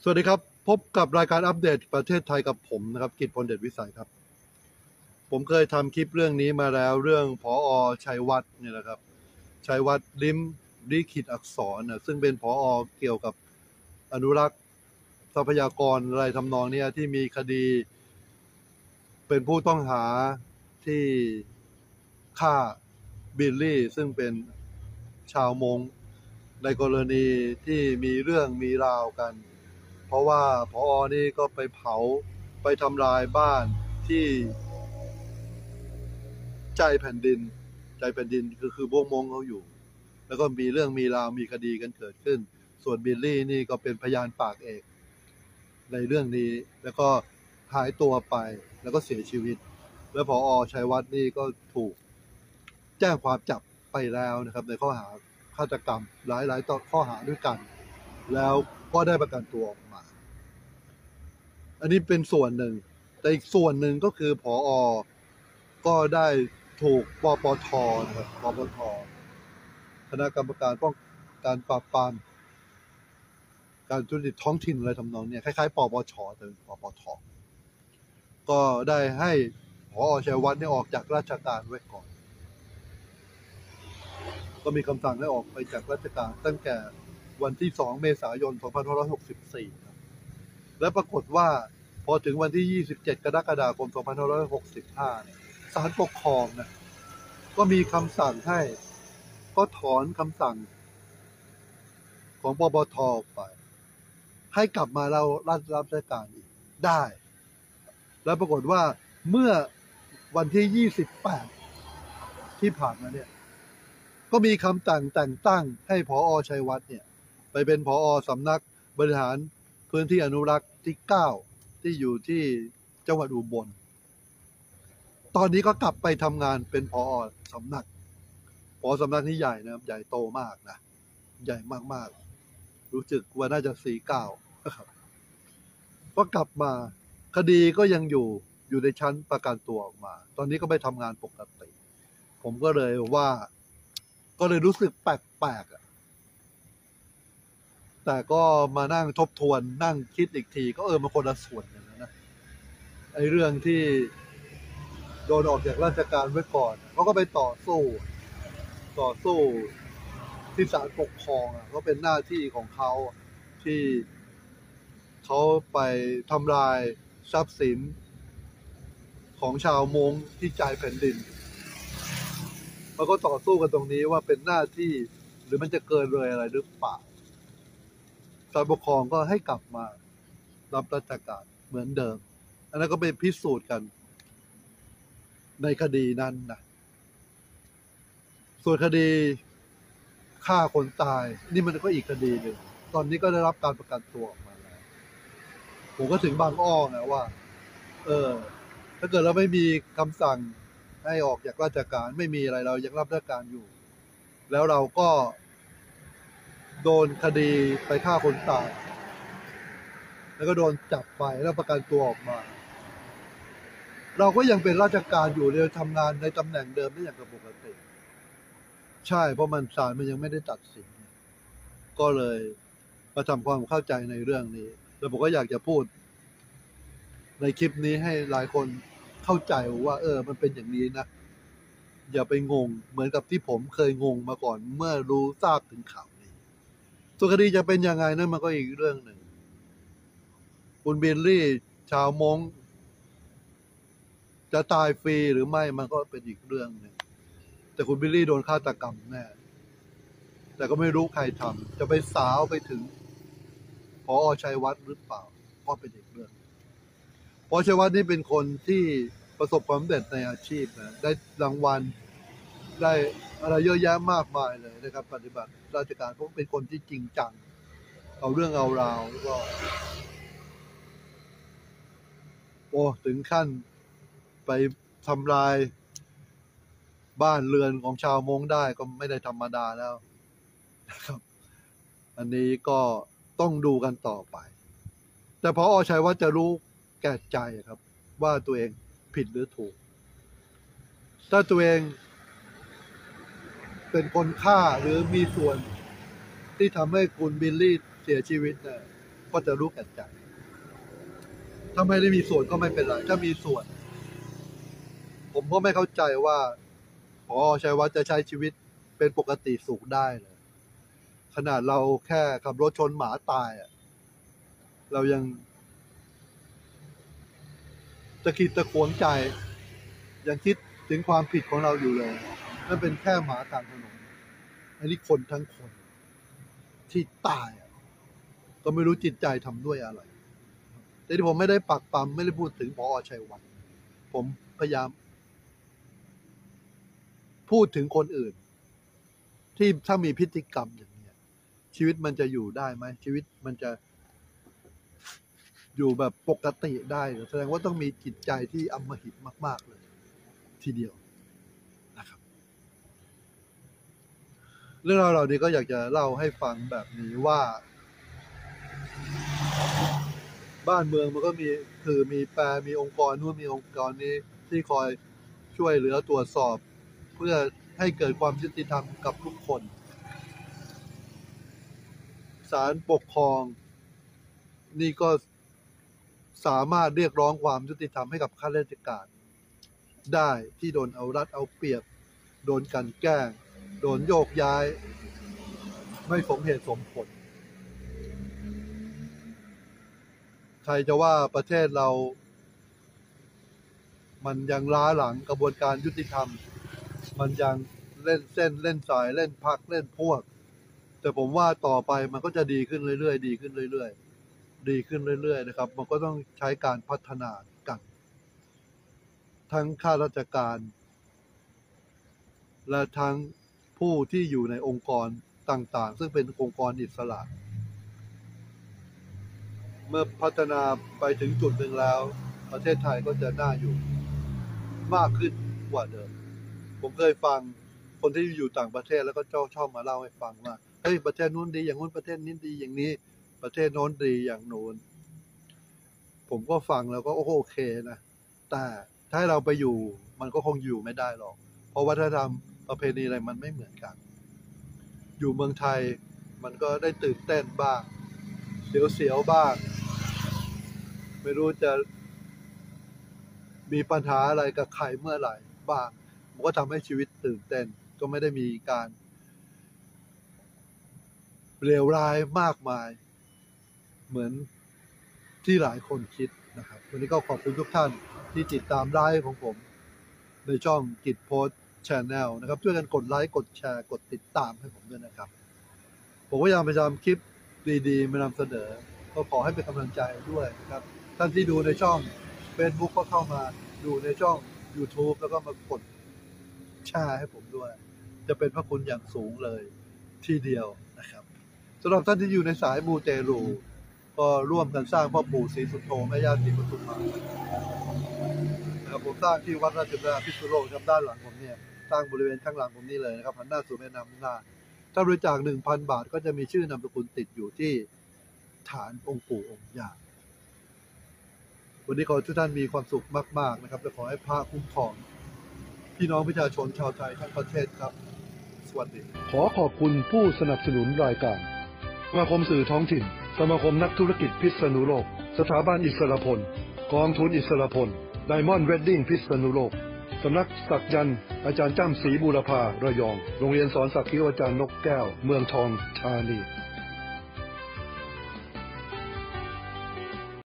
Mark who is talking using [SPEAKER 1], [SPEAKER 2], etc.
[SPEAKER 1] สวัสดีครับพบกับรายการอัปเดตประเทศไทยกับผมนะครับกิตพลเดชวิสัยครับผมเคยทำคลิปเรื่องนี้มาแล้วเรื่องผอ.ชัยวัฒน์เนี่ยนะครับชัยวัฒน์ลิ้มลิขิตอักษรนะซึ่งเป็นผอ.เกี่ยวกับอนุรักษ์ทรัพยากรอะไรทำนองนี้ที่มีคดีเป็นผู้ต้องหาที่ฆ่าบิลลี่ซึ่งเป็นชาวมงในกรณีที่มีเรื่องมีราวกันเพราะว่าผอ.นี่ก็ไปเผาไปทำลายบ้านที่ใจแผ่นดินคือพวกมงเขาอยู่แล้วก็มีเรื่องมีราวมีคดีกันเกิดขึ้นส่วนบิลลี่นี่ก็เป็นพยานปากเอกในเรื่องนี้แล้วก็หายตัวไปแล้วก็เสียชีวิตแล้วผอ.ชัยวัฒน์นี่ก็ถูกแจ้งความจับไปแล้วนะครับในข้อหาฆาตกรรมหลายข้อหาด้วยกันแล้วก็ได้ประกันตัวออกมาอันนี้เป็นส่วนหนึ่งแต่อีกส่วนหนึ่งก็คือผอ.ก็ได้ถูกปปท.นะครับปปท.คณะกรรมการป้องกันปราบปรามการทุจริตท้องถิ่นอะไรทำนองนี้คล้ายๆปปช.แต่เป็นปปท.ก็ได้ให้ผอ.ชัยวัฒน์ออกจากราชการไว้ก่อนก็มีคำสั่งให้ออกไปจากราชการตั้งแต่วันที่2 เมษายน 2564 ครับและปรากฏว่าพอถึงวันที่ 27 กรกฎาคม 2565 ศาลปกครองนะก็มีคำสั่งให้ก็ถอนคำสั่งของปปท.ออกไปให้กลับมาเรารับราชการอีกได้แล้วปรากฏว่าเมื่อวันที่ 28 ที่ผ่านมาเนี่ยก็มีคำสั่งแต่งตั้งให้ผอ.ชัยวัฒน์เนี่ยไปเป็นผอ.สำนักบริหารพื้นที่อนุรักษ์ที่ 9 ที่อยู่ที่จังหวัดอุบลตอนนี้ก็กลับไปทำงานเป็นผอ.สำนักผอ.สำนักนี้ใหญ่นะใหญ่โตมากนะใหญ่มากๆรู้สึกว่าน่าจะ49นะครับก็กลับมาคดีก็ยังอยู่ในชั้นประกันตัวออกมาตอนนี้ก็ไปทำงานปกติผมก็เลยรู้สึกแปลกๆแต่ก็มานั่งทบทวนนั่งคิดอีกทีก็มันคนละส่วนกันนะไอ้เรื่องที่โดนออกจากราชการไว้ก่อนเขาก็ไปต่อสู้ที่ศาลปกครองก็เป็นหน้าที่ของเขาที่เขาไปทำลายทรัพย์สินของชาวมงที่ใจแผ่นดินมันก็ต่อสู้กันตรงนี้ว่าเป็นหน้าที่หรือมันจะเกินเลยอะไรหรือเปล่าศาลปกครองก็ให้กลับมารับราชการเหมือนเดิมอันนั้นก็เป็นพิสูจน์กันในคดีนั้นนะส่วนคดีฆ่าคนตายนี่มันก็อีกคดีหนึ่งตอนนี้ก็ได้รับการประกันตัวออกมาแล้วผมก็ถึงบางอ้อนะว่าถ้าเกิดเราไม่มีคำสั่งให้ออกจากราชการไม่มีอะไรเรายังรับราชการอยู่แล้วเราก็โดนคดีไปฆ่าคนตายแล้วก็โดนจับไปแล้วประกันตัวออกมาเราก็ยังเป็นราชการอยู่เลยทำงานในตำแหน่งเดิมได้อย่างปกติใช่เพราะมันศาลมันยังไม่ได้ตัดสินก็เลยมาทำความเข้าใจในเรื่องนี้แล้วผมก็อยากจะพูดในคลิปนี้ให้หลายคนเข้าใจว่ามันเป็นอย่างนี้นะอย่าไปงงเหมือนกับที่ผมเคยงงมาก่อนเมื่อรู้ทราบถึงข่าวนี้ส่วนคดีจะเป็นยังไงนั่นมันก็อีกเรื่องหนึ่งคุณบิลลี่ชาวมงจะตายฟรีหรือไม่มันก็เป็นอีกเรื่องหนึ่งแต่คุณบิลลี่โดนฆาตกรรมแน่แต่ก็ไม่รู้ใครทำจะไปสาวไปถึงผอ.ชัยวัฒน์หรือเปล่าก็เป็นอีกเรื่องผอ.ชัยวัฒน์นี่เป็นคนที่ประสบความสำเร็จในอาชีพนะได้รางวัลได้อะไรเยอะแยะมากมายเลยนะครับปฏิบัติราชการเพราะเป็นคนที่จริงจังเอาเรื่องเอาราวแล้วก็ถึงขั้นไปทำลายบ้านเรือนของชาวมงได้ก็ไม่ได้ธรรมดาแล้วนะครับอันนี้ก็ต้องดูกันต่อไปแต่ผอ.ชัยวัฒน์จะรู้แก่ใจครับว่าตัวเองผิดหรือถูกถ้าตัวเองเป็นคนฆ่าหรือมีส่วนที่ทำให้คุณบิลลี่เสียชีวิตนะผก็จะรู้แก่ใจถ้าไม่ได้มีส่วนก็ไม่เป็นไรถ้ามีส่วนผมก็ไม่เข้าใจว่าผอ.ชัยวัฒน์จะใช้ชีวิตเป็นปกติสุขได้เลยขนาดเราแค่ขับรถชนหมาตายเรายังตะขิดตะขวงใจยังคิดถึงความผิดของเราอยู่เลยนั่นเป็นแค่หมากลางถนนอันนี้คนทั้งคนที่ตายก็ไม่รู้จิตใจทำด้วยอะไรแต่ที่ผมไม่ได้ปักปั๊มไม่ได้พูดถึงผอ.ชัยวัฒน์ผมพยายามพูดถึงคนอื่นที่ถ้ามีพฤติกรรมอย่างนี้ชีวิตมันจะอยู่ได้ไหมชีวิตมันจะอยู่แบบปกติได้แสดงว่าต้องมีจิตใจที่อำมหิตมากๆเลยทีเดียวนะครับเรื่องราวเหล่านี้ก็อยากจะเล่าให้ฟังแบบนี้ว่าบ้านเมืองมันก็มีคือมีแปรมีองค์กรนู้นมีองค์กรนี้ที่คอยช่วยเหลือตรวจสอบเพื่อให้เกิดความยุติธรรมกับทุกคนศาลปกครองนี่ก็สามารถเรียกร้องความยุติธรรมให้กับข้าราชการได้ที่โดนเอารัดเอาเปรียบโดนกลั่นแกล้งโดนโยกย้ายไม่สมเหตุสมผลใครจะว่าประเทศเรามันยังล้าหลังกระบวนการยุติธรรมมันยังเล่นเส้นเล่นสายเล่นพรรคเล่นพวกแต่ผมว่าต่อไปมันก็จะดีขึ้นเรื่อยๆดีขึ้นเรื่อยๆดีขึ้นเรื่อยๆนะครับมันก็ต้องใช้การพัฒนากันทั้งข้าราชการและทั้งผู้ที่อยู่ในองค์กรต่างๆซึ่งเป็นองค์กรอิสระเมื่อพัฒนาไปถึงจุดหนึ่งแล้วประเทศไทยก็จะน่าอยู่มากขึ้นกว่าเดิมผมเคยฟังคนที่อยู่ต่างประเทศแล้วก็ชอบมาเล่าให้ฟังว่าเฮ้ยประเทศนู้นดีอย่างนู้นประเทศนี้ดีอย่างนี้ประเทศโน้นดีอย่างโน้นผมก็ฟังแล้วก็โอเคนะแต่ถ้าเราไปอยู่มันก็คงอยู่ไม่ได้หรอกเพราะวัฒนธรรมประเพณีอะไรมันไม่เหมือนกันอยู่เมืองไทยมันก็ได้ตื่นเต้นบ้างเสียวๆบ้างไม่รู้จะมีปัญหาอะไรกับใครเมื่อไหร่บ้างมันก็ทำให้ชีวิตตื่นเต้นก็ไม่ได้มีการเลวร้ายมากมายเหมือนที่หลายคนคิดนะครับวันนี้ก็ขอบคุณทุกท่านที่ติดตามไลฟ์ของผมในช่องกิจโพสต์แชนแนลนะครับช่วยกันกดไลค์กดแชร์กดติดตามให้ผมด้วยนะครับผมพยายามไปทำคลิปดีๆมานำเสนอก็ขอให้เป็นกำลังใจด้วยนะครับท่านที่ดูในช่อง Facebook ก็เข้ามาดูในช่อง YouTube แล้วก็มากดแชร์ให้ผมด้วยจะเป็นพระคุณอย่างสูงเลยทีเดียวนะครับสำหรับท่านที่อยู่ในสายมูเตลูก็ร่วมกันสร้างพ่อปู่ศรีสุโธแม่ย่าศรีปทุมมานะครับผมสร้างที่วัดราชบุรณะพิษณุโลกครับด้านหลังผมเนี่ยสร้างบริเวณข้างหลังผมนี่เลยนะครับหันหน้าสู่แม่น้ำน่านถ้าบริจาค 1,000 บาทก็จะมีชื่อนามสกุลติดอยู่ที่ฐานองค์ปู่องค์ย่าวันนี้ขอทุกท่านมีความสุขมากๆนะครับและขอให้พระคุ้มครองพี่น้องประชาชนชาวไทยทั้งประเทศครับสวัสดีขอขอบคุณผู้สนับสนุนรายการสมาคมสื่อท้องถิ่นสมาคมนักธุรกิจพิษณุโลกสถาบันอิสรพลกองทุนอิสรพลไดมอนด์เวดดิ้งพิษณุโลกสำนักศักยันต์อาจารย์จ้ำศรีบูรพาระยองโรงเรียนสอนสักคิ้วอาจารย์นกแก้วเมืองทองธานี